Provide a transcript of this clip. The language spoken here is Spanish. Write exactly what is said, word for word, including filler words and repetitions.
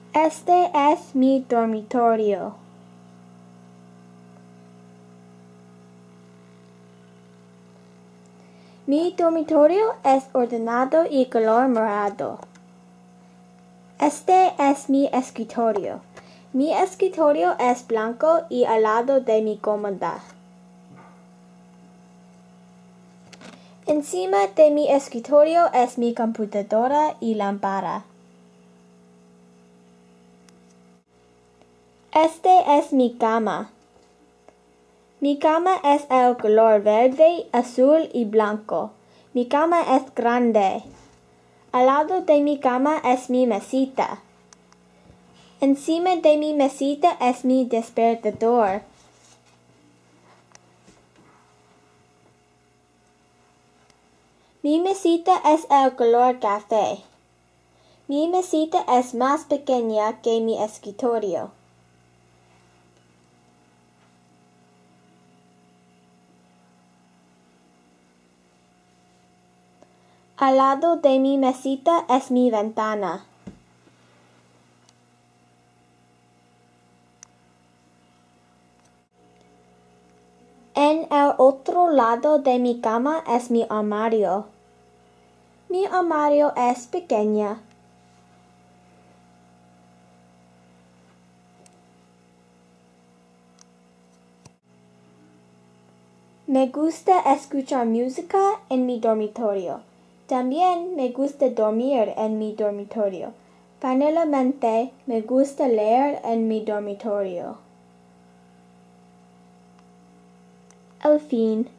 Este es mi dormitorio. Mi dormitorio es ordenado y color morado. Este es mi escritorio. Mi escritorio es blanco y al lado de mi cómoda. Encima de mi escritorio es mi computadora y lámpara. Este es mi cama. Mi cama es el color verde, azul y blanco. Mi cama es grande. Al lado de mi cama es mi mesita. Encima de mi mesita es mi despertador. Mi mesita es el color café. Mi mesita es más pequeña que mi escritorio. Al lado de mi mesita es mi ventana. En el otro lado de mi cama es mi armario. Mi armario es pequeña. Me gusta escuchar música en mi dormitorio. También me gusta dormir en mi dormitorio. Finalmente, me gusta leer en mi dormitorio. El fin.